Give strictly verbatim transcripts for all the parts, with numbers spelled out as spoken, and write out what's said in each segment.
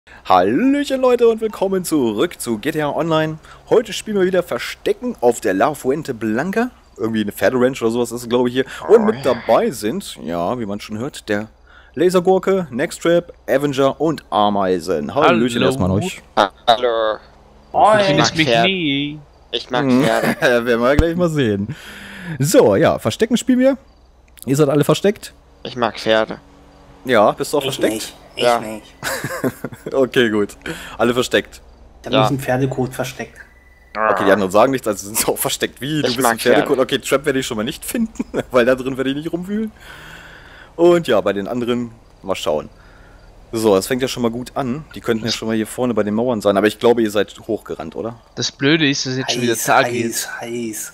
Hallöchen Leute und willkommen zurück zu G T A Online. Heute spielen wir wieder Verstecken auf der La Fuente Blanca. Irgendwie eine Pferderanch oder sowas ist es, glaube ich, hier. Und mit dabei sind, ja, wie man schon hört, der Lasergurke, Nextrap, Avenger und Ameisen. Hallöchen Hallo. erstmal an euch. Hallo. Ich Ich mag mich Pferd. nie. Ich mag Mhm. Pferde. Werden wir gleich mal sehen. So, ja, Verstecken spielen wir. Ihr seid alle versteckt? Ich mag Pferde. Ja, bist du auch Ich versteckt? nicht. Ich Ja. nicht. Okay, gut. Alle versteckt. Ich habe Ja. ja. einen Pferdekot versteckt. Okay, die anderen sagen nichts, also sind sie auch versteckt. Wie? Du Ich bist ein mag Pferdekot. Pferde. Okay, Trap werde ich schon mal nicht finden, weil da drin werde ich nicht rumwühlen. Und ja, bei den anderen mal schauen. So, das fängt ja schon mal gut an. Die könnten ja schon mal hier vorne bei den Mauern sein, aber ich glaube, ihr seid hochgerannt, oder? Das Blöde ist, dass jetzt schon wieder Heiß, Tag ist. heiß, heiß.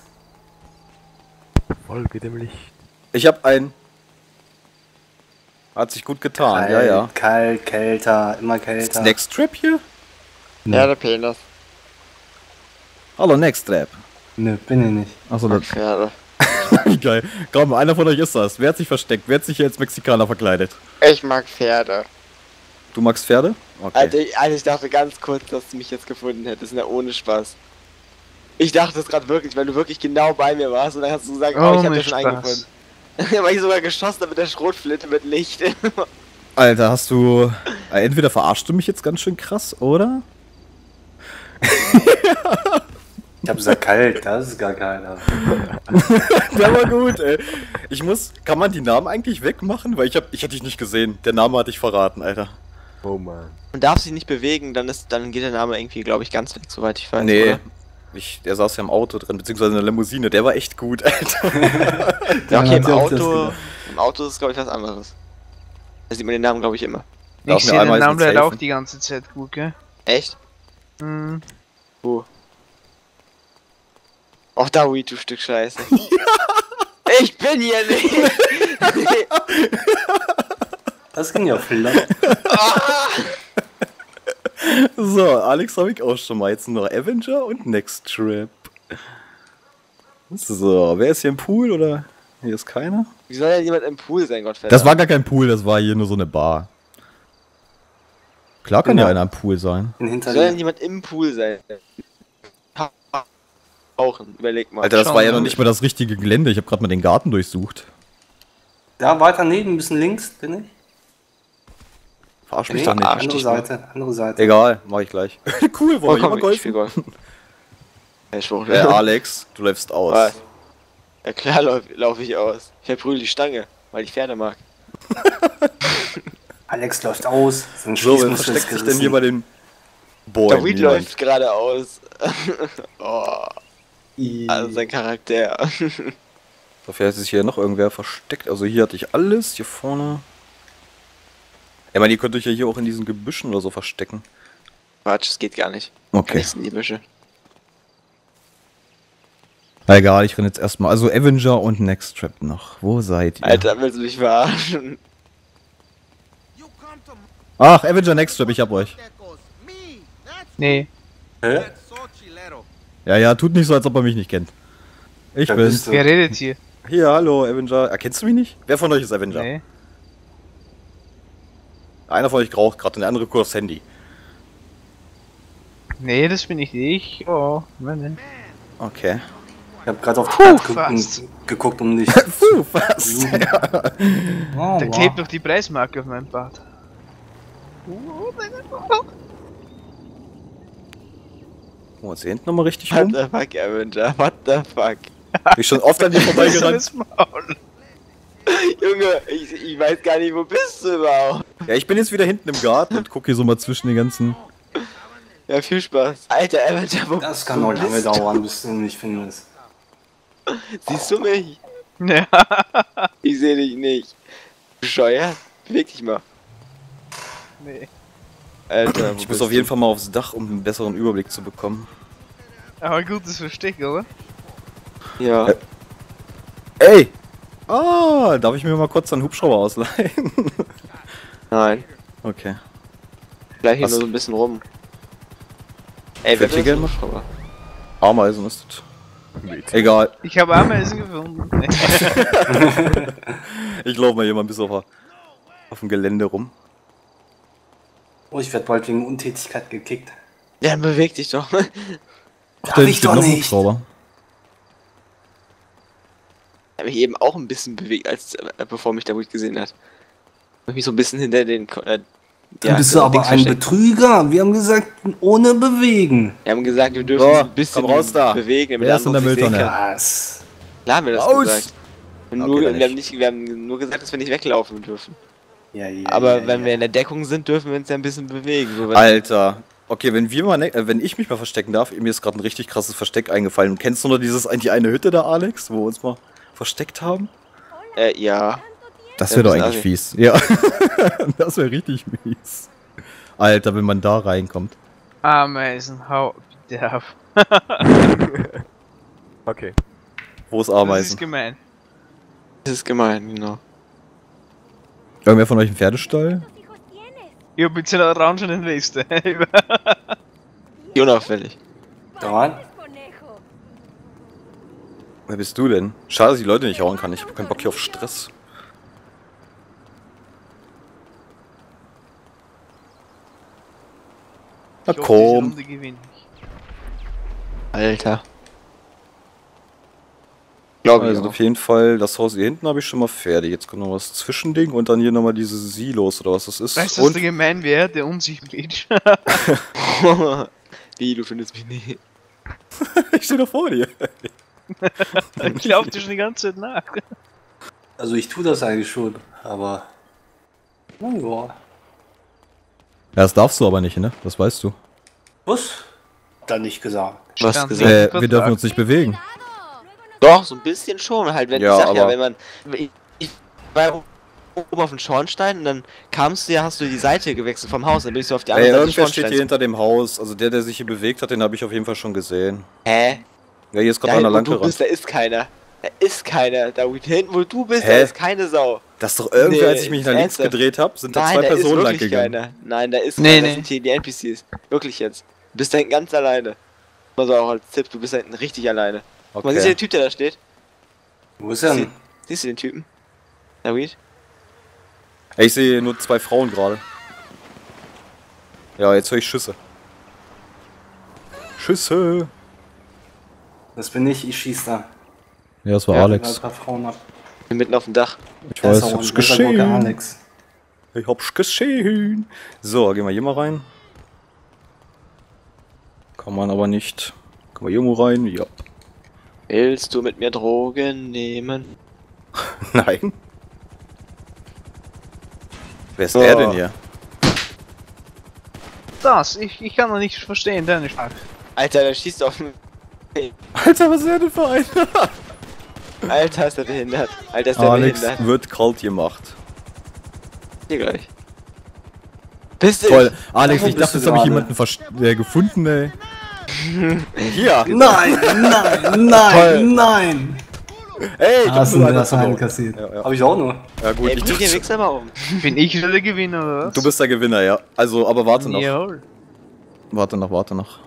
Folge dem Licht. Ich habe ein... Hat sich gut getan, Kalt, ja, ja. kalt, kälter, immer Ist kälter. Next Trap hier? Pferdepenis. Hallo, Next Trap. Nö, bin ich nicht. Achso, Mag das Pferde. geil. Komm, einer von euch ist das. Wer hat sich versteckt? Wer hat sich hier als Mexikaner verkleidet? Ich mag Pferde. Du magst Pferde? Okay. Alter, ich, also ich dachte ganz kurz, dass du mich jetzt gefunden hättest, ne, ohne Spaß. Ich dachte es gerade wirklich, weil du wirklich genau bei mir warst und dann hast du gesagt, oh, Oh, ich hab mit dich schon Spaß. eingefunden. Weil ich sogar geschossen habe mit der Schrotflinte mit Licht. Alter, hast du... Äh, entweder verarschst du mich jetzt ganz schön krass, oder? Ich hab gesagt kalt, das ist gar keiner. Der war gut, ey. Ich muss... Kann man die Namen eigentlich wegmachen? Weil ich hab... Ich hätte dich nicht gesehen. Der Name hatte ich verraten, Alter. Oh man. Man darf sich nicht bewegen, dann ist, dann geht der Name irgendwie, glaube ich, ganz weg, soweit ich weiß. Nee. Oder? Ich, der saß ja im Auto drin, beziehungsweise in der Limousine. Der war echt gut, Alter. Ja, okay, im hat sich auch das Auto, gedacht. im Auto ist, glaube ich, was anderes. Da sieht man den Namen, glaube ich, immer. Darf Ich mir sehe den Ameisen Namen leider helfen? auch die ganze Zeit gut, gell? Echt? Hm. Wo? Och, da, Weed, du Stück Scheiße. Ich bin hier nicht! Das ging ja flott. So, Alex habe ich auch schon mal. Jetzt noch Avenger und Next Trip. So, wer ist hier im Pool, oder? Hier ist keiner? Wie soll denn jemand im Pool sein, Gottfried? Das war gar kein Pool, das war hier nur so eine Bar. Klar kann ja, Ja. einer im Pool sein. In Wie hinter soll denn dir. jemand im Pool sein? Rauchen, überleg mal. Alter, das Schauen war ja wir noch mal. nicht mal das richtige Gelände. Ich habe gerade mal den Garten durchsucht. Da weiter neben, ein bisschen links, bin ich. Verarsch Nee, mich doch nicht. verarsch andere dich mal. Seite, andere Seite. Egal, mach ich gleich. Cool, Oh, wollen wir komm, jemand ich spiel geholfen? Golf. Ja, ich schwör. Äh, Alex, du läufst aus. Was? Ja klar laufe lauf ich aus. Ich verprügel die Stange, weil ich Pferde mag. Alex läuft aus. Sein So, wer Schließmuskel versteckt ist sich denn hier bei gerissen. den Bäumen? Der Weed Niemand. läuft gerade aus. Oh, I- also sein Charakter. So, vielleicht ist sich hier noch irgendwer versteckt. Also hier hatte ich alles, hier vorne. Ja, man, ihr könnt euch ja hier auch in diesen Gebüschen oder so verstecken. Quatsch, es geht gar nicht. Okay. Nichts in die Büsche. Na egal, ich renne jetzt erstmal. Also Avenger und Next Trap noch. Wo seid ihr? Alter, willst du mich verarschen? Ach, Avenger, Next Trap, ich hab euch. Nee. Hä? Ja, ja, tut nicht so, als ob er mich nicht kennt. Ich Wer bin's. bist du? Wer redet hier? Hier, hallo, Avenger. Erkennst du mich nicht? Wer von euch ist Avenger? Nee. Einer von euch raucht gerade und der andere guckt aufs Handy. Nee, das bin ich nicht. Oh, Mann. Okay. Ich hab gerade auf die Puh, Karte fast. geguckt, geguckt, um dich. Puh, fast. Oh, Da wow. klebt noch die Preismarke auf meinem Bart. Oh, jetzt hier hinten nochmal richtig What rum. the fuck, Avenger? What the fuck? Bin ich schon oft an dir vorbeigerannt. Das Maul. Junge, ich, ich weiß gar nicht, wo bist du überhaupt? Ja, ich bin jetzt wieder hinten im Garten und guck hier so mal zwischen den ganzen... Ja, viel Spaß. Alter, Avenger, wo Das kann noch lange dauern, bis du mich findest. siehst du mich? Ja. Ich sehe dich nicht. Bescheuert? Beweg dich mal. Nee. Alter, wo Ich muss bist auf jeden du? Fall mal aufs Dach, um einen besseren Überblick zu bekommen. Aber gutes Versteck, oder? Ja. Äh. Ey! Ah, darf ich mir mal kurz einen Hubschrauber ausleihen? Nein. Okay. Bleib hier Was? nur so ein bisschen rum. Ey, wer Fährt hier will gerne das mal? Hubschrauber? Ameisen ist das. Egal. Ich habe Ameisen gefunden. Nee. Ich laufe mal hier mal ein bisschen auf, auf dem Gelände rum. Oh, ich werde bald wegen Untätigkeit gekickt. Ja, dann beweg dich doch. Ach, Darf da ich steht doch noch ein nicht. Hubschrauber. Ich habe mich eben auch ein bisschen bewegt, als äh, bevor mich der Wut gesehen hat. Ich hab mich so ein bisschen hinter den. Äh, Dann bist du so aber Dings ein versteckt. Betrüger. Wir haben gesagt, ohne bewegen. Wir haben gesagt, wir dürfen So, uns ein bisschen komm raus da. bewegen, damit Wer ist in der andere uns nicht sehen Mülltonne? können. Was? Klar haben wir das Raus! gesagt. Und Okay, nur, dann wir, haben nicht. nicht, wir haben nur gesagt, dass wir nicht weglaufen dürfen. Ja, ja, Aber ja, wenn ja. wir in der Deckung sind, dürfen wir uns ja ein bisschen bewegen. So, wenn Alter. Okay, wenn wir mal, ne äh, wenn ich mich mal verstecken darf, mir ist gerade ein richtig krasses Versteck eingefallen. Und kennst du noch dieses, die eine Hütte da, Alex, wo wir uns mal versteckt haben? äh, ja. Das Ja, wäre doch bisschen eigentlich fies. Ja. Das wäre richtig mies. Alter, wenn man da reinkommt. Ameisen, hau bitte ab. Okay. Wo ist Das Ameisen? ist gemein. Das ist gemein, genau. Irgendwer von euch im Pferdestall? Ich hab jetzt eine orangenen Weste. Die unauffällig. Dran? Wer bist du denn? Schade, dass ich die Leute nicht hauen kann. Ich hab keinen Bock hier auf Stress. Na Ich hoffe, diese komm. Runde gewinne ich. Alter. Glaube ich Also auch. auf jeden Fall, das Haus hier hinten habe ich schon mal fertig. Jetzt kommt noch was Zwischending und dann hier nochmal diese Silos oder was das ist. Weißt du, was Und der gemein wäre? Der unsichtbare. Wie, du findest mich nicht. ich stehe da vor dir. Ich lauf dir schon die ganze Zeit nach. Also ich tue das eigentlich schon, aber... Na ja. Ja, das darfst du aber nicht, ne? Das weißt du. Was? Dann nicht gesagt. Was Stand gesagt? nicht. Äh, wir dürfen uns nicht bewegen. Doch, so ein bisschen schon. Halt, wenn, Ja, ich sag ja, aber- wenn man. Ich, ich war oben auf dem Schornstein und dann kamst du ja, hast du die Seite gewechselt vom Haus, dann bin ich so auf die Ey, andere Seite irgendwer des steht hier Schornsteins. hinter dem Haus. Also der, der sich hier bewegt hat, den habe ich auf jeden Fall schon gesehen. Hä? Ja, hier ist gerade Da einer hinten, lang wo du gerannt. bist, da ist keiner. Da ist keiner. Da hinten, wo du bist, da Hä? ist keine Sau. Das ist doch irgendwer, Nee, als ich mich nach links ernsthaft? gedreht habe, sind da Nein, zwei da Personen ist lang wirklich gegangen. keiner. Nein, da ist Nee, keiner. nee. Das sind hier die N P Cs. Wirklich jetzt. Du bist da hinten ganz alleine. Also auch als Tipp, du bist da hinten richtig alleine. Guck mal, siehst du Okay. den Typ, der da steht? Wo ist er Sie- denn? Siehst du den Typen? Na, weed? Ey, ich sehe nur zwei Frauen gerade. Ja, jetzt höre ich Schüsse. Schüsse! Das bin ich, ich schieß da. Ja, das war Ja, Alex. ein paar Frauen ab. Ich bin mitten auf dem Dach. Ich Da weiß, ist auch hab's ein Weserburger geschehen. Alex. Ich hab's geschehen. So, gehen wir hier mal rein. Kann man aber nicht. Können wir hier mal rein? Ja. Willst du mit mir Drogen nehmen? Nein. Wer ist So. der denn hier? Das, ich, ich kann noch nicht verstehen, deine Sprache. Alter, der schießt auf mich. Alter, was ist der denn für ein? Alter, ist der behindert. Alter, ist der Alex behindert. wird kalt gemacht. Hier gleich. Bist du? Toll. Alex, Wo ich bist dachte, du jetzt habe ich gerade? jemanden vers- äh, gefunden, ey. Hier. Nein, nein, nein, nein! Ey, ich Hast hab du nur das einer einkassiert? Ja, ja. Hab ich auch nur. Ja gut, Ey, ich bring den dachte, Wichser mal um. Bin ich wieder der Gewinner, oder was? du bist der Gewinner, ja. Also, aber warte noch. Jawohl. Warte noch, warte noch.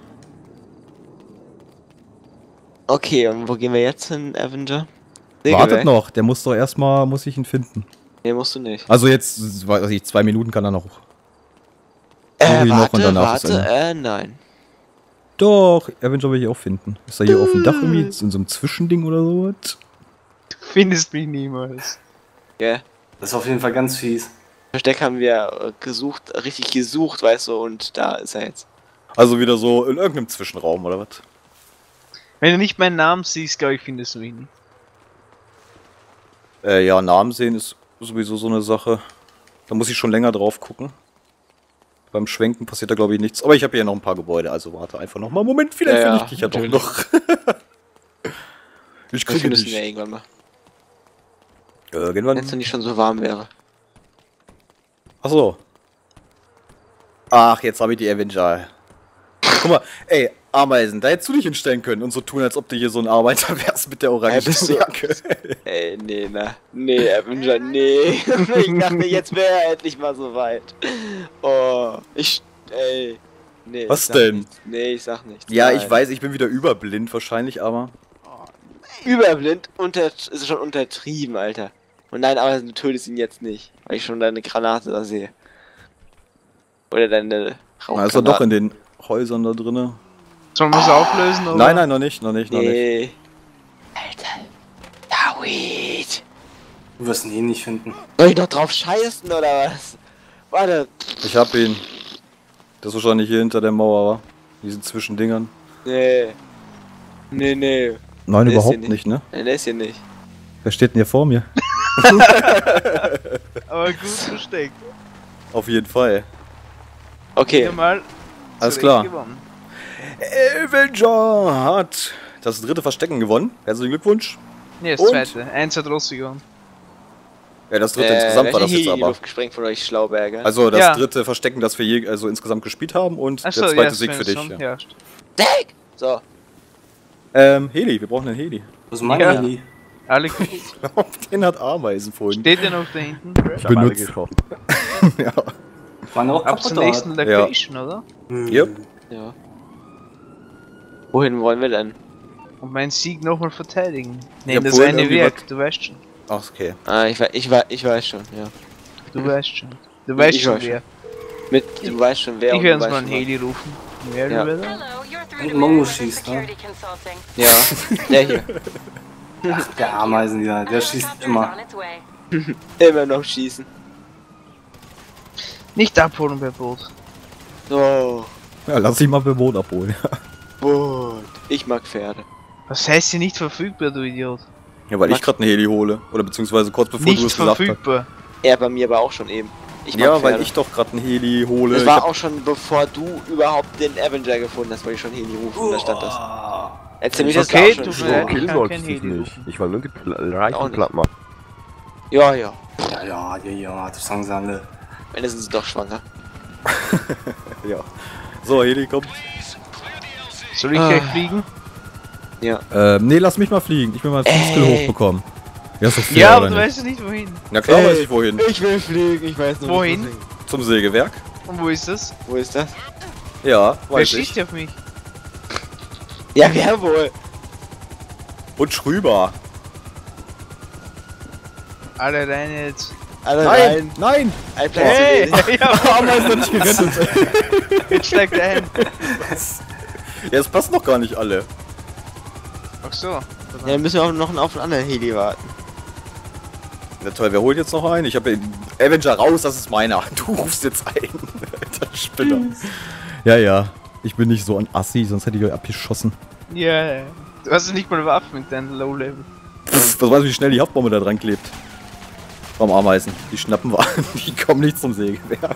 Okay, und wo gehen wir jetzt hin, Avenger? Wartet noch, der muss doch erstmal, muss ich ihn finden. Nee, musst du nicht. Also jetzt, weiß ich, zwei Minuten kann er noch. Äh, ihn noch warte, und danach ist warte, Ende. äh, nein. Doch, Avenger will ich auch finden. Ist er hier auf dem Dach irgendwie in so einem Zwischending oder so? Du findest mich niemals. Ja. Das ist auf jeden Fall ganz fies. Versteck haben wir äh, gesucht, richtig gesucht, weißt du, und da ist er jetzt. Also wieder so in irgendeinem Zwischenraum oder was? Wenn du nicht meinen Namen siehst, glaube ich, findest du mich nicht. Äh, ja, Namen sehen ist sowieso so eine Sache. Da muss ich schon länger drauf gucken. Beim Schwenken passiert da glaube ich nichts. Aber ich habe hier noch ein paar Gebäude, also warte einfach noch mal. Moment, vielleicht Ja, finde ja, ich dich ja doch natürlich. noch. ich Das kriege findest du ja dich. irgendwann mal. Irgendwann. Wenn es nicht schon so warm wäre. Achso. Ach, jetzt habe ich die Avenger. Guck mal, ey, Ameisen, da hättest du dich hinstellen können und so tun, als ob du hier so ein Arbeiter wärst mit der Hey, bist du- Orangenjacke. Ey, nee, na. Nee, Avenger, nee. Ich dachte, jetzt wäre er endlich mal so weit. Oh, ich. Ey. Nee. Was ich sag denn? Nichts. Nee, ich sag nichts. Ja, Nein. ich weiß, ich bin wieder überblind wahrscheinlich, aber. Überblind unter, ist schon untertrieben, Alter. Und nein, aber du tötest ihn jetzt nicht, weil ich schon deine Granate da sehe. Oder deine Na, ist er doch in den Häusern da drinne. Sollen wir es auflösen, oder? Nein, nein, noch nicht, noch nicht, noch nicht. Nee. Alter. David. Du wirst ihn eh nicht finden. Soll ich noch drauf scheißen, oder was? Warte. Ich hab ihn. Das ist wahrscheinlich hier hinter der Mauer, wa? Diesen Zwischendingern. Nee. Nee, nee. Nein, Der ist überhaupt hier nicht, ne? Nein, der ist hier nicht. Wer steht denn hier vor mir? Aber gut versteckt. Auf jeden Fall. Okay. Wieder mal Alles zurecht klar. gewonnen. Avenger hat das dritte Verstecken gewonnen. Herzlichen Glückwunsch. Nee, das Und? zweite. Eins hat Rossi gewonnen. Ja, das dritte Äh, insgesamt wer war hat das hier jetzt in die aber. Luft gesprengt von euch Schlauberger? Also das Ja. dritte Verstecken, das wir je also insgesamt gespielt haben und Achso, der zweite ja, Sieg für Svensson, dich. Ja. Ja. Deck! So. Ähm, Heli, wir brauchen einen Heli. Was ist mein Ja. Handy? Alle gut. Den hat Ameisen vorhin. Steht der noch da hinten? Ich habe alle Benutzt. getroffen. Ja. Waren auch Ab zur kaputt, nächsten oder? Location, oder? Yep. Ja. Wohin wollen wir denn? Und meinen Sieg nochmal verteidigen. Ja, Nein, das vorhin eine irgendwie Werk, du weißt schon. Ach, okay. Ah, ich, wei- ich, wei- ich weiß schon, ja. Du weißt schon. Du weißt Ich schon weiß wer. Mit, du weißt schon wer. Ich und werde du uns mal weißt einen schon Heli rufen. Wer Ja. will Hello, you're through Und to Mongo Meridian schießt, ne? Security Consulting. was. Ja, der hier. Ach, der Ameisen, ja, der schießt Helicopter is immer. on its way. Immer noch schießen. Nicht abholen bei Boot. Oh, Ja, lass dich mal beim Boot abholen. Boot. Ich mag Pferde. Was heißt hier nicht verfügbar, du Idiot? Ja, weil ich Max- gerade einen Heli hole. Oder beziehungsweise kurz bevor du Nicht es gesagt hast. verfügbar. Er bei mir aber auch schon eben. Ich mag Ja, Pferde. weil ich doch gerade einen Heli hole. Das Ich war hab- auch schon bevor du überhaupt den Avenger gefunden hast, weil ich schon Heli rufen, da stand das. Erzähl mir das Okay, auch schon. du so. Ja, Killen kann wolltest kein du Heli nicht. rufen. Ich wollte nur die Pl- Auch Reichen nicht. platt machen. Ja, ja. Ja, ja, ja, ja, das sagen sie alle. Wenn sind sie doch schwanger. Ja. So, Heli kommt. Soll ich Ah. gleich fliegen? Ja. Ähm, nee, lass mich mal fliegen. Ich will mal einen Skill Ey. hochbekommen. Ja, ist doch fair, Ja, aber oder du nicht? weißt ja nicht wohin. Na klar Ey. weiß ich wohin. Ich will fliegen, ich weiß nur Wohin? Zum Sägewerk. Und wo ist das? Wo ist das? Ja, Wer weiß schießt ich. hier auf mich? Ja, wer wohl? Und Schrüber. Alle rein jetzt. Alle Nein, rein. nein. Ein Platz Hey! zu wenig. Ja, Ameisen hat nicht gerettet. jetzt steigt ein. Ja, es passt noch gar nicht alle. Ach so. Ja, dann müssen wir auch noch auf einen anderen Heli warten. Na toll, wer holt jetzt noch einen? Ich habe Avenger raus, das ist meiner. Du rufst jetzt ein. Alter Spinner. Ja, ja. Ich bin nicht so ein Assi, sonst hätte ich euch abgeschossen. Ja, ja. Du hast ja nicht mal Waffen mit deinem Low-Level. Pff, was weiß ich, wie schnell die Haftbombe da dran klebt. Beim Ameisen. Die schnappen wir an. Die kommen nicht zum Sägewerk.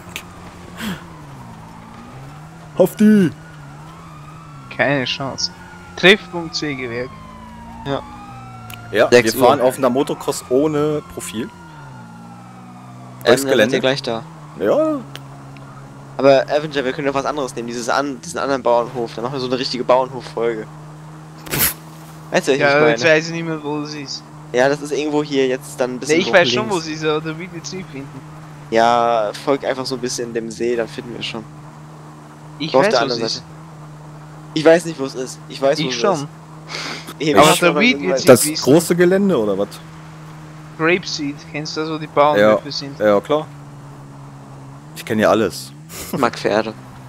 Hafti! Keine Chance. Treffpunkt Sägewerk. Ja. Ja, Sechs wir fahren Uhr. auf einer Motocross ohne Profil. Ähm, Durchs dann sind Gelände. wir gleich da. Ja, Aber Avenger, wir können doch was anderes nehmen, dieses an, diesen anderen Bauernhof. Dann machen wir so eine richtige Bauernhof-Folge. Weißt du, was Ja, ich jetzt meine? weiß ich nicht mehr, wo sie ist. Ja, das ist irgendwo hier jetzt dann ein Nee, bisschen. ich hoch weiß schon, links. wo sie ist, aber der will jetzt nicht finden. Ja, folgt einfach so ein bisschen dem See, dann finden wir schon. Ich Auf weiß, der wo anderen sie ist. Seite. Ich weiß nicht, wo es ist. Ich weiß, wo Ich es schon. ist. Eben, Aber ich der schon, Weed weil- wird das wissen. große Gelände oder was? Grapeseed, kennst du das, wo die Bauernhöfe sind? Ja, klar. Ich kenne ja alles. Ich mag Pferde.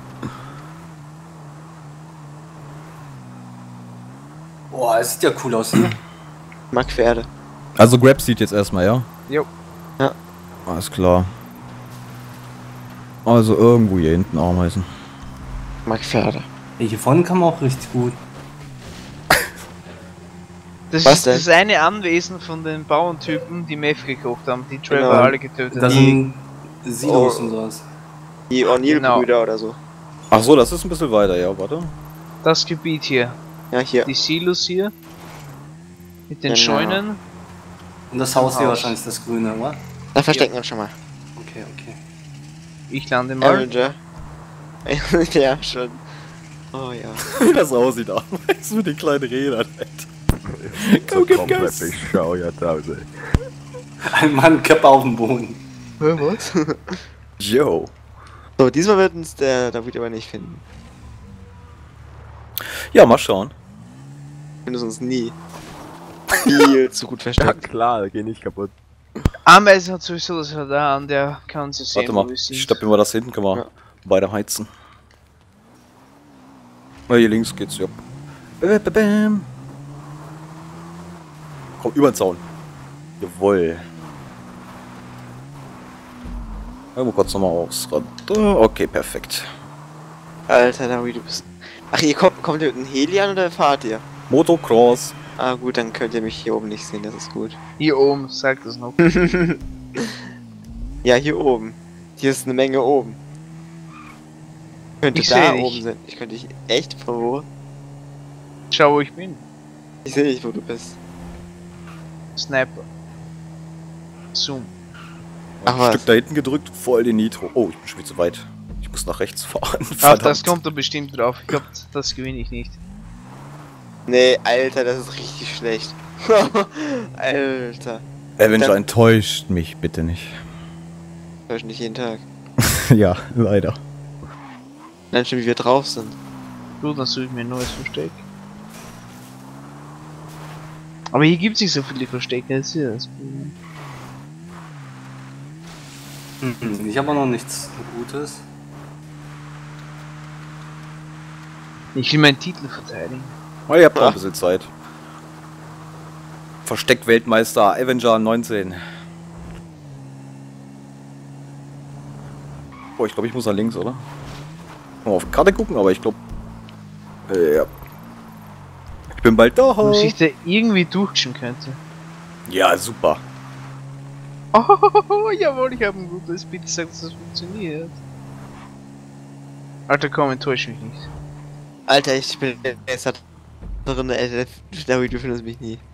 Boah, es sieht ja cool aus, ne? Ich mag Pferde. Also Grab sieht jetzt erstmal, ja? Jo. Ja. Alles klar. Also irgendwo hier hinten Ameisen. Ich mag Pferde. Ey, hier vorne kann man auch richtig gut. Das Was ist denn? das eine Anwesen von den Bauerntypen, die Meth gekocht haben, die Trevor Genau. alle getötet Da haben. sind Silos Oh. und sowas. Die O'Neill-Brüder oder so. Ach so, das ist ein bisschen weiter, ja, warte. Das Gebiet hier. Ja, hier. Die Silos hier. Mit den Genau. Scheunen. Und das Haus hier Haus. wahrscheinlich das Grüne, oder? Da verstecken wir uns schon mal. Okay, okay. Ich lande mal. Avenger. Ja, schon. Oh ja. Wie das aussieht, Ameisen mit den kleinen Rädern, Alter. So gib komplett Gas. bescheuert aus, ey. Ein Mann, Köpfe auf dem Boden. Was? Yo. So, diesmal wird uns der David aber nicht finden. Ja, mal schauen. Findet uns nie. Viel zu gut Ja versteckt. klar, geh nicht kaputt. Ameisen hat sowieso das Radar an, der kann sie sehen, Warte mal, wo wir ich sind. stopp mir mal das hinten, können wir Ja. Beide heizen. Na, hier links geht's, ja. Bäm, bäm, bäm. Komm, über den Zaun. Jawohl. Ja, wo kurz nochmal aus. Okay, perfekt. Alter, Naui, du bist... Ach, ihr kommt, kommt ihr mit einem Heli an oder fahrt ihr? Motocross. Ah gut, dann könnt ihr mich hier oben nicht sehen, das ist gut. Hier oben, sagt das noch. Ja, hier oben. Hier ist eine Menge oben. Ich könnte Ich da seh dich. oben sein. Ich könnte dich echt von wo? Schau, wo ich bin. Ich sehe nicht, wo du bist. Sniper. Zoom. Ach Ein was. Stück da hinten gedrückt, voll den Nitro. Oh, ich bin schon viel zu weit. Ich muss nach rechts fahren. Ach, Verdammt. das kommt da bestimmt drauf. Ich glaube, das gewinne ich nicht. Nee, Alter, das ist richtig schlecht. Alter. Avenger Dann- enttäuscht mich bitte nicht. Hör ich nicht jeden Tag. Ja, leider. Dann schon, wie wir drauf sind. Du, dann suche ich mir ein neues Versteck. Aber hier gibt es nicht so viele Verstecke, das ist ja das Problem. Mhm, Ich habe auch noch nichts Gutes. Ich will meinen Titel verteidigen. Oh, ihr habt noch Ah. ein bisschen Zeit. Versteck-Weltmeister Avenger neunzehn. Oh, ich glaube, ich muss nach links, oder? Mal auf die Karte gucken, aber ich glaube... Äh, ja. Ich bin bald da. Wo sich der irgendwie durchschen könnte. Ja, super. Oh, jawohl, ich habe ein gutes Bild gesagt, dass das funktioniert. Alter, komm, enttäusch mich nicht. Alter, ich bin jetzt hat drin, Alter. Naui, du findest mich nie.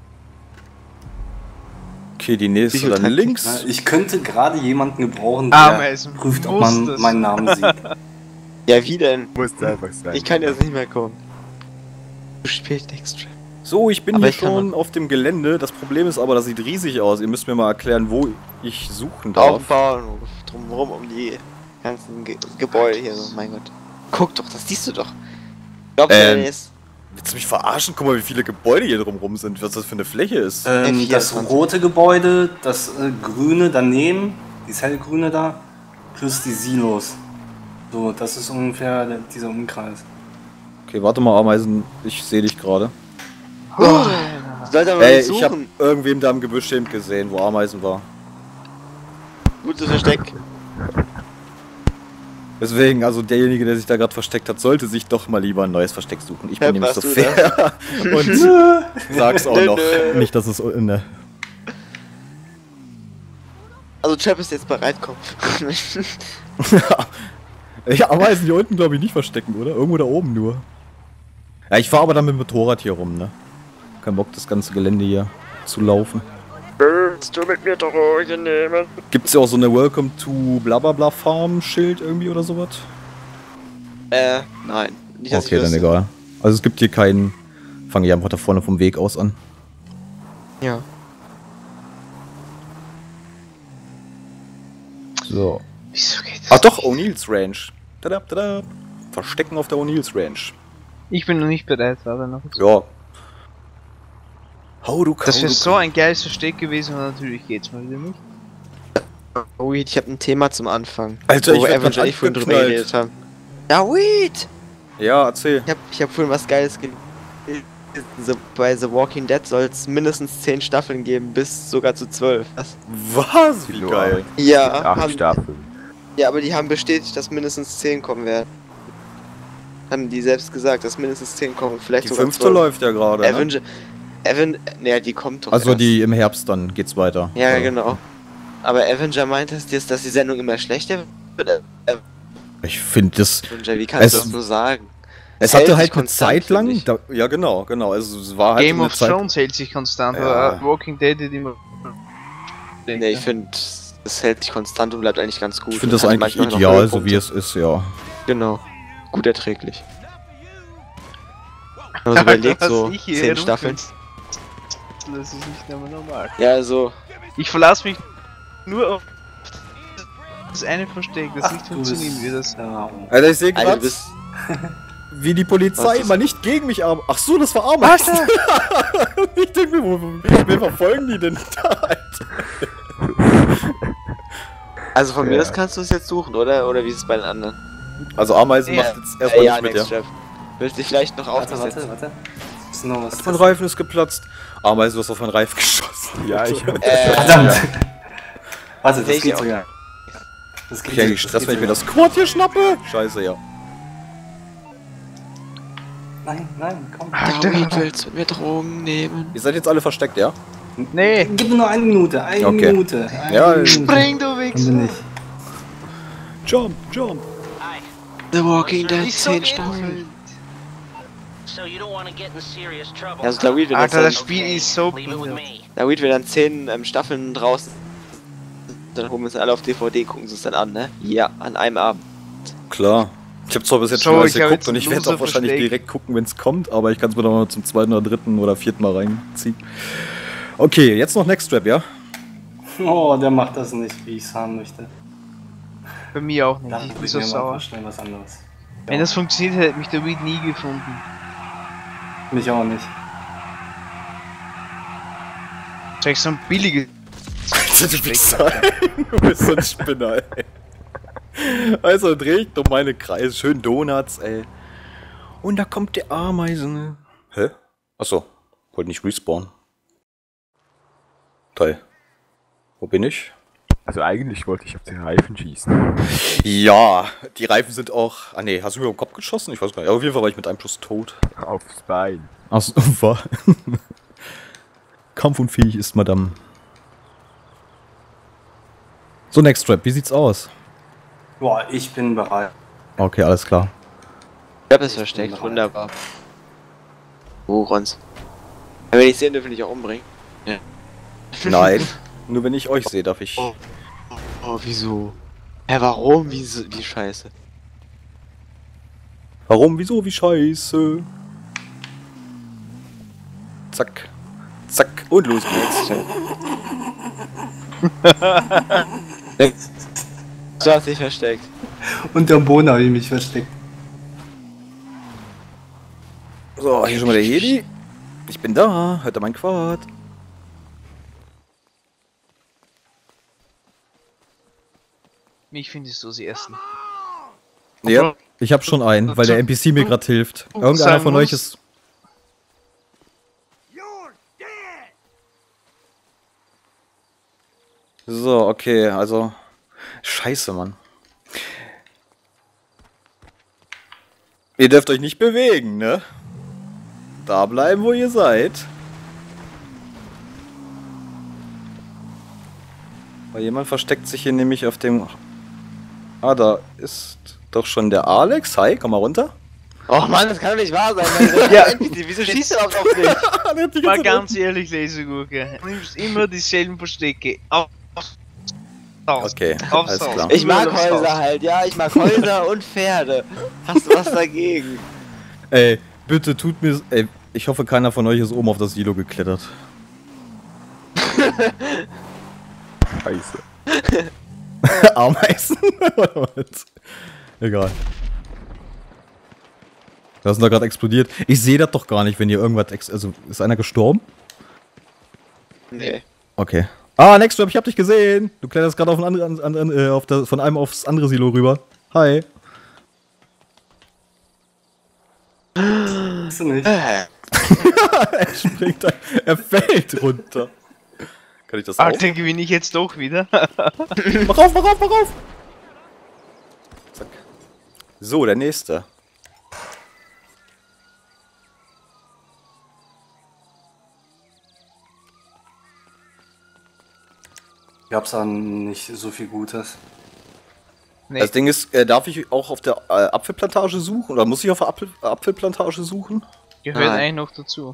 Okay, die nächste Wie viel dann Taktik? links. Ja, Ich könnte gerade jemanden gebrauchen, der Ameisen. prüft, ob Muss man das. meinen Namen sieht. Ja, wie denn? Musste einfach sein. Ich kann jetzt nicht mehr kommen. Du spielst extra. So, ich bin Aber hier ich kann schon auf dem Gelände. Das Problem ist aber, das sieht riesig aus. Ihr müsst mir mal erklären, wo ich suchen Auf dem darf. Bauernhof. Drumherum um die ganzen Ge Gebäude hier. So. Mein Gott. Guck doch, das siehst du doch. Glaubst du, Ähm, der ist. Willst du mich verarschen? Guck mal, wie viele Gebäude hier drumrum sind. Was das für eine Fläche ist. Ähm, F das vierundzwanzig. rote Gebäude, das äh, grüne daneben, dieses hellgrüne da, plus die Silos. So, das ist ungefähr der, dieser Umkreis. Okay, warte mal, Ameisen. Ich sehe dich gerade. Oh, sollte aber Ey, nicht ich habe suchen. irgendwem da im Gebüsch eben gesehen, wo Ameisen war. Gutes Versteck. Deswegen, also derjenige, der sich da gerade versteckt hat, sollte sich doch mal lieber ein neues Versteck suchen. Ich bin Ja, nämlich so warst du fair und sag's auch Nö, noch. nö. Nicht, dass es... Ne. Also Chap ist jetzt bereit, komm. Ja, Ameisen hier unten, glaube ich, nicht verstecken, oder? Irgendwo da oben nur. Ja, ich fahre aber dann mit dem Motorrad hier rum, ne? Kein Bock, das ganze Gelände hier zu laufen. Willst du mit mir Drogen nehmen? Gibt's ja auch so eine Welcome to blablabla Farm Schild irgendwie oder sowas? Äh, nein. Nicht, dass Okay, ich dann wüsste. egal. Also es gibt hier keinen... Fange ich einfach da vorne vom Weg aus an. Ja. So. Wieso geht das? Ach doch, O'Neill's Ranch. Tada, tada. Verstecken auf der O'Neill's Ranch. Ich bin noch nicht bereit, warte noch. Ja. Hau du Das wäre du- so ein geiles Versteck gewesen und natürlich geht's mal wieder nicht. Oh, Weed, ich habe ein Thema zum Anfang. Alter, ich wo werd Avenger grad nicht vorhin drüber angeknallt. geredet haben. Ja, Weed! Ja, erzähl. Ich hab, ich hab vorhin was Geiles gelesen. The, bei The Walking Dead soll es mindestens zehn Staffeln geben, bis sogar zu zwölf. Was? Was? Wie Nur geil. Ja, Acht haben, Staffeln. ja, aber die haben bestätigt, dass mindestens zehn kommen werden. Haben die selbst gesagt, dass mindestens zehn kommen, vielleicht Die sogar fünfte zwölf. läuft ja gerade. Ne? Avenger, Aven, ne, die kommt doch Also erst. die im Herbst dann geht's weiter. Ja, Also, genau. Aber Avenger meint es jetzt, dass die Sendung immer schlechter wird. Ich finde das. Avenger, wie kannst du Es- das nur sagen? Es hält hatte sich halt eine konstant, Zeit lang. find ich. Da, ja, genau, genau. Also es war halt Game eine of Zeit. Thrones hält sich konstant, Ja. aber Walking Dead ist immer... Nee, ich finde, es hält sich konstant und bleibt eigentlich ganz gut. Ich finde das Hat eigentlich manchmal noch ideal, so Höhepunkte. wie es ist, ja. Genau. Gut erträglich. Wenn man so überlegt, Was so ich hier zehn Staffeln. Das ist nicht mehr normal. Ja, also, Ich verlasse mich nur auf das eine Versteck, das Ach, nicht du funktionieren bist- wird. Das Ja, Alter, ich sehe Alter, gerade, du bist. wie die Polizei Was ist- immer nicht gegen mich arbeitet. Ach so, das war Ameisen. Ich denke mir, wo, wo, wen verfolgen die denn da, Alter? Also von mir Ja. das kannst du es jetzt suchen, oder? Oder wie ist es bei den anderen? Also Ameisen Ja. macht jetzt erstmal Äh, ja, nicht mit, Next ja. Chef. Willst du dich vielleicht noch Warte, aufsetzen? warte, warte. Ist noch was? Mein Reifen ist geplatzt. Ameisen, du hast auf meinen Reifen geschossen. Ja, ich hab. Äh, Verdammt! Warte, das Welche geht auch? sogar. Das geht Ich eigentlich Stress, wenn ich mir das Quad hier schnappe. Scheiße, ja. Nein, nein, komm. David, willst du mit mir Drogen nehmen? Ihr seid jetzt alle versteckt, ja? Nee. Gib mir nur eine Minute, eine Okay. Minute. Eine Ja, Minute. Spring, du Haben wir Wichser. nicht. Jump, jump. The Walking Dead Nicht so zehn geht. Staffeln. So you don't want to get in serious trouble. Also David, wenn Alter, dann, das Spiel ist so Leave it with behindert. me. David, wenn dann zehn ähm, Staffeln draußen, dann holen wir uns alle auf D V D, gucken sie es dann an, ne? Ja, an einem Abend. Klar. Ich habe zwar bis jetzt So, schon alles ich hab geguckt jetzt und ich werde Loser auch wahrscheinlich versteckt. direkt gucken, wenn es kommt, aber ich kann es mir dann mal zum zweiten oder dritten oder vierten Mal reinziehen. Okay, jetzt noch Next Trap, ja? Oh, der macht das nicht, wie ich es haben möchte. Bei mir auch nicht. Dann Ich bin bringen so wir mal sauer. schnell was anderes. Wenn das funktioniert, hätte mich der Weed nie gefunden. Mich auch nicht. Check so ein billiges. Du bist du bist so ein Spinner, ey. Also dreh ich doch meine Kreise, schön Donuts, ey. Und da kommt der Ameisen. Hä? Achso, wollte nicht respawnen. Toll. Wo bin ich? Also eigentlich wollte ich auf den Reifen schießen. Ja, die Reifen sind auch... Ah ne, hast du mir im Kopf geschossen? Ich weiß gar nicht. Aber auf jeden Fall war ich mit einem Schuss tot. Aufs Bein. Achso, war... Kampfunfähig ist Madame. So, Next Trap, wie sieht's aus? Boah, ich bin bereit. Okay, alles klar. Ich hab es versteckt, wunderbar. Wo, Rons? Wenn wir nicht sehen, dürfen wir dich auch umbringen. Nein, nur wenn ich euch sehe, darf ich... Oh. Oh, wieso? Hä, warum? Wieso? Wie scheiße? Warum, wieso, wie scheiße? Zack. Zack. Und los geht's. Du hast dich versteckt. Unter dem Boden habe ich mich versteckt. So, hier schon mal der Heli. Ich bin da. Hört ihr mein Quad? Mich findest du sie essen. Ja, ich hab schon einen, weil der N P C mir gerade hilft. Irgendeiner Sagen von muss- euch ist... So, okay, also... Scheiße, Mann. Ihr dürft euch nicht bewegen, ne? Da bleiben, wo ihr seid. Weil jemand versteckt sich hier nämlich auf dem... Ah, da ist doch schon der Alex. Hi, komm mal runter. Oh Mann, das kann doch nicht wahr sein. Mann. Ja. Wieso schießt du überhaupt auf mich? Der hat die Mal ganze Zeit- ganz ehrlich, Lasergurke. Du nimmst immer dieselben Verstecke. Auf, Haus. Okay, Aufs alles Haus. klar. Ich mag Aufs Haus. Häuser halt, ja, ich mag Häuser und Pferde. Hast du was dagegen? Ey, bitte tut mir... Ey, ich hoffe, keiner von euch ist oben auf das Silo geklettert. Scheiße. Ameisen? Oder was? Egal. Was ist denn da gerade explodiert? Ich sehe das doch gar nicht, wenn hier irgendwas... Ex also, ist einer gestorben? Nee. Okay. Ah, Next Trap, ich hab dich gesehen. Du kletterst gerade auf ein andere, an, an, äh, auf das, von einem aufs andere Silo rüber. Hi. Hast du nicht? Äh, Er springt da, er fällt runter. Kann ich das auch? Alter, gewinne ich jetzt doch wieder. Mach auf, mach auf, mach auf! Zack. So, der nächste. Ich hab's dann nicht so viel Gutes. Nee. Das Ding ist, äh, darf ich auch auf der äh, Apfelplantage suchen? Oder muss ich auf der Apfel Apfelplantage suchen? Gehört Nein. eigentlich noch dazu.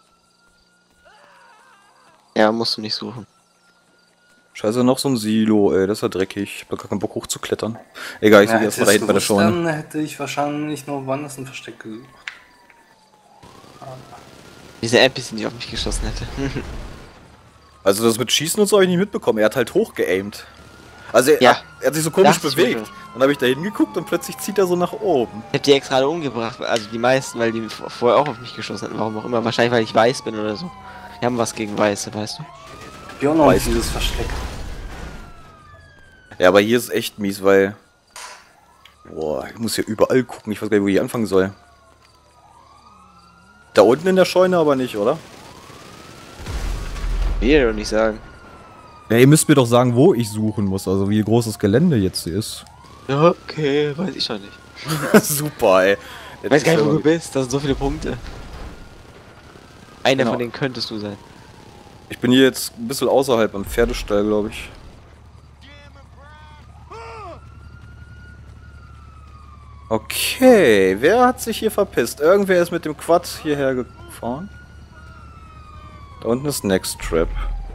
ja, musst du nicht suchen. Scheiße, noch so ein Silo, ey, das ist ja dreckig. Ich hab gar keinen Bock hochzuklettern. Egal, ich Ja, suche erstmal da hättest hinten bei der du Scheune. gewusst, dann hätte ich wahrscheinlich noch woanders ein Versteck gesucht. Diese N P C nicht auf mich geschossen hätte. Also das mit Schießen und so habe ich nicht mitbekommen. Er hat halt hochgeaimt. Also er, Ja. er hat sich so komisch Das ist bewegt. wirklich. Dann habe ich da hingeguckt und plötzlich zieht er so nach oben. Ich hab die extra alle umgebracht, also die meisten, weil die vor- vorher auch auf mich geschossen hatten, warum auch immer. Wahrscheinlich, weil ich weiß bin oder so. Die haben was gegen Weiße, weißt du? Ich hab auch noch Weiß. dieses Versteck. Ja, aber hier ist es echt mies, weil... Boah, ich muss hier überall gucken. Ich weiß gar nicht, wo ich anfangen soll. Da unten in der Scheune aber nicht, oder? Will ich doch nicht sagen. Ja, ihr müsst mir doch sagen, wo ich suchen muss. Also wie groß das Gelände jetzt hier ist. Ja, okay, weiß ich schon nicht. Super, ey. Ich weiß gar nicht, wo du bist. Das sind so viele Punkte. Einer Genau. von denen könntest du sein. Ich bin hier jetzt ein bisschen außerhalb am Pferdestall, glaube ich. Okay, wer hat sich hier verpisst? Irgendwer ist mit dem Quad hierher gefahren. Da unten ist Next Trip.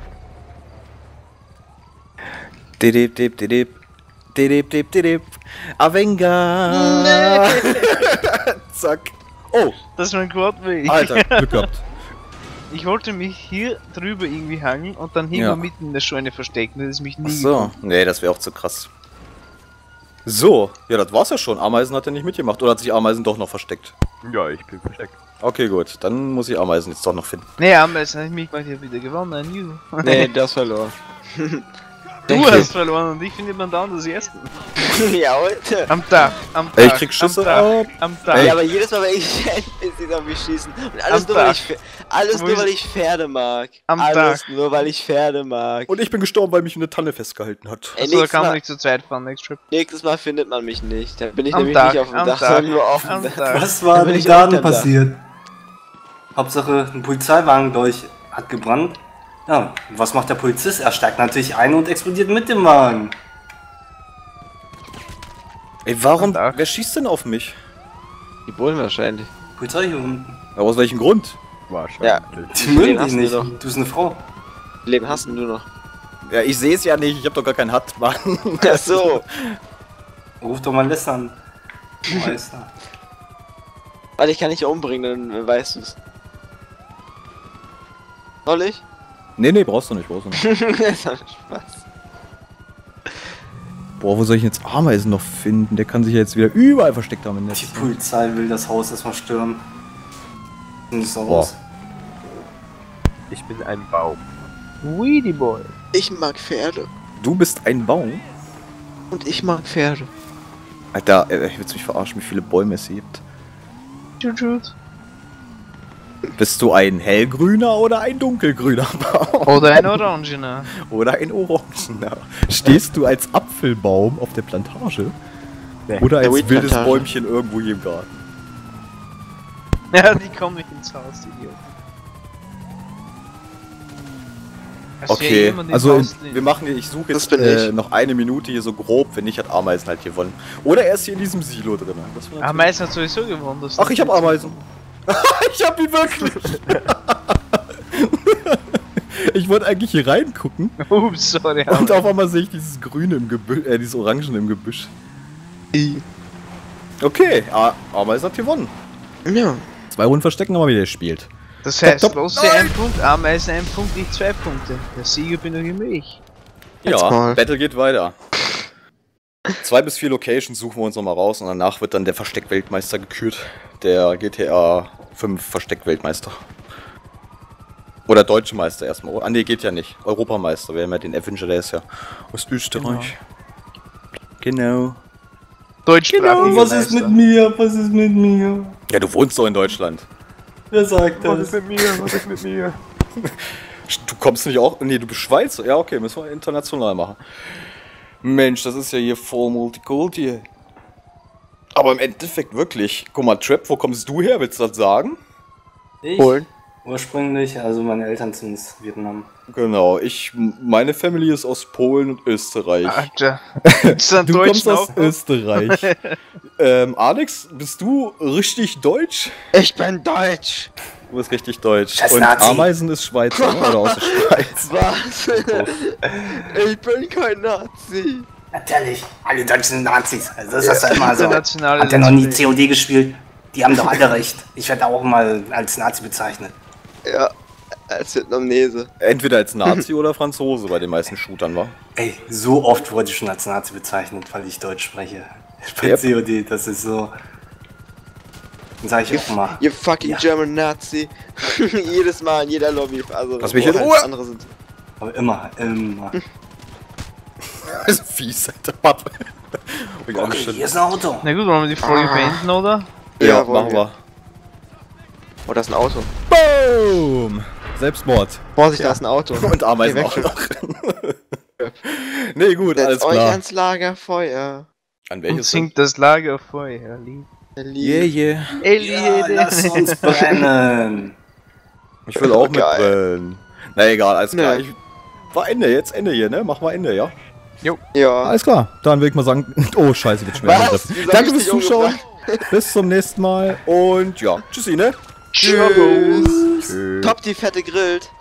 Didip, dip, didip. Didip, dip, didip. Avenga! Nee. Zack. Oh, Das ist mein Quad weg. Alter, Glück gehabt. Ich wollte mich hier drüber irgendwie hangen und dann hier Ja. mitten in der Scheune verstecken. Das ist mich nie Ach so, nee, das wäre auch zu krass. So, ja, das war's ja schon. Ameisen hat er nicht mitgemacht. Oder hat sich Ameisen doch noch versteckt? Ja, ich bin versteckt. Okay, gut. Dann muss ich Ameisen jetzt doch noch finden. Nee, aber jetzt habe ich mich mal hier wieder gewonnen. You. Nee, das verloren. Du hast verloren und ich finde man da das Erste. Ja, heute. Am Tag, am Tag. Ey, ich krieg Schüsse am Tag, ab. am Tag. Ja, aber jedes Mal, wenn ich Fan bin, sie auf mich schießen. Und alles Am nur, weil Tag. ich, Pfer- alles Wo nur, ist- weil ich Pferde mag. Am alles Tag. nur, weil ich Pferde mag. Und ich bin gestorben, weil mich eine Tanne festgehalten hat. Ey, Achso, da nächstes, kann man mal, nicht zu zweit fahren, Next Trip. nächstes Mal findet man mich nicht. Da bin ich Am nämlich Tag, nicht auf dem am Dach, Tag, sondern nur auf am dem Dach. Tag. Was war Da bin denn ich da auch denn dann da. passiert? Hauptsache, ein Polizeiwagen durch hat gebrannt. Ja, und was macht der Polizist? Er steigt natürlich ein und explodiert mit dem Wagen. Ey, warum? Am Tag. Wer schießt denn auf mich? Die Bullen wahrscheinlich. Polizei hier unten. Ja, aus welchem Grund? Wahrscheinlich. Ja. Die mögen Den dich hast du nicht. doch. Du bist eine Frau. Wie Leben hast denn du noch? Ja, ich sehe es ja nicht. Ich habe doch gar keinen Hut, Mann. Ach so. Ruf doch mal Lester an. Meister. Warte, ich kann dich ja umbringen, dann weißt du's. Soll ich? Nee, nee, brauchst du nicht, brauchst du nicht. Das hat Spaß. Boah, wo soll ich jetzt Ameisen noch finden? Der kann sich ja jetzt wieder überall versteckt haben im Netz. Die Polizei will das Haus erstmal stürmen. Und ist so Boah. aus. Ich bin ein Baum. Weedy Boy. Ich mag Pferde. Du bist ein Baum? Und ich mag Pferde. Alter, äh, ich will's mich verarschen, wie viele Bäume es gibt. Tschut, tschut. Bist du ein hellgrüner oder ein dunkelgrüner Baum? Oder ein Orangener. Oder ein orangener? Stehst du als Apfelbaum auf der Plantage? Nee. Oder Der als wildes Weedplantage. Bäumchen irgendwo hier im Garten? Ja, die kommen nicht ins Haus, die Idioten. Das ist ja Okay, jemand, den also Haus in, liegt. wir machen hier, ich suche Das jetzt bin äh, ich. noch eine Minute hier so grob, wenn nicht, hat Ameisen halt gewonnen. Oder er ist hier in diesem Silo drin. Das wäre Ah, natürlich- meistens hat sowieso gewonnen. das Ach, ist ich habe jetzt- Ameisen. Ich hab ihn wirklich. Ich wollte eigentlich hier reingucken Ups, sorry. und auf einmal sehe ich dieses Grüne im Gebüsch, äh, dieses Orangen im Gebüsch. Okay, A Ameisen hat gewonnen. Ja. Zwei Runden verstecken, aber wieder gespielt. Das heißt, Top, top. Rossi ein Punkt, Ameisen ein Punkt, ich zwei Punkte. Der Sieger bin doch immer ich. Jetzt Ja, mal. Battle geht weiter. Zwei bis vier Locations suchen wir uns nochmal raus und danach wird dann der Versteckweltmeister gekürt. Der G T A fünf Versteckweltmeister. Oder Deutsche Meister erstmal. Ah ne, geht ja nicht. Europameister. Wir haben ja den Avenger, der ist ja aus Österreich. Genau. Deutschsprachiger Und was ist mit mir? Was ist mit mir? Ja, du wohnst doch in Deutschland. Wer sagt das? mit mir? Was ist mit mir? Du kommst nicht auch. Nee, du bist Schweizer. Ja, okay, müssen wir international machen. Mensch, das ist ja hier voll Multikulti. Aber im Endeffekt wirklich. Guck mal, Trap, wo kommst du her? Willst du das sagen? Ich? Polen. Ursprünglich, also meine Eltern sind aus Vietnam. Genau, ich, meine Family ist aus Polen und Österreich. Alter. Das sind Du kommst Deutschen aus auch. Österreich. ähm, Alex, bist du richtig deutsch? Ich bin deutsch. Du bist richtig deutsch. Scheiß Und Nazi. Ameisen ist Schweizer, ne? Oder aus der Schweiz. Was? Ich bin kein Nazi. Natürlich, alle Deutschen sind Nazis. Also das ist ja immer so. Internationale Hat der noch nie Let's C O D gespielt? Die haben doch alle recht. Ich werde auch mal als Nazi bezeichnet. Ja, als Vietnamese. Entweder als Nazi oder Franzose bei den meisten Shootern, war. Ey, so oft wurde ich schon als Nazi bezeichnet, weil ich Deutsch spreche. Bei Yep. C O D, das ist so. Dann sag ich auch mal. You fucking Ja. German Nazi. Jedes Mal in jeder Lobby. Also, Lass mich wo in halt Ruhe. andere sind. Aber immer, immer. ist fies, alter Papp. Okay, hier ist ein Auto. Na gut, wollen wir die Folge Ah. beenden, oder? Ja, Ja, wollen machen wir. wir. Oh, das ist ein Auto. Boom! Selbstmord. Vorsicht, da ist ein Auto. Und Ameisen Geh auch weg. noch. Nee, gut, alles Setzt euch klar. ans Lagerfeuer. An Und welches denn? singt das Lagerfeuer. Lieb. Yeah, yeah. Ja, lass uns brennen. Ich will auch Oh, geil. mitbrennen. Na egal, alles klar. Nee. Ich, war Ende jetzt, Ende hier, ne? Mach mal Ende, ja? Ja. Alles klar, dann würde ich mal sagen, oh scheiße, wird schwer Was? angegriffen. Wieso hab Danke ich fürs dich Zuschauen, bis zum nächsten Mal und ja, tschüssi, ne? Tschüss. Tschüss. Top die Fette grillt.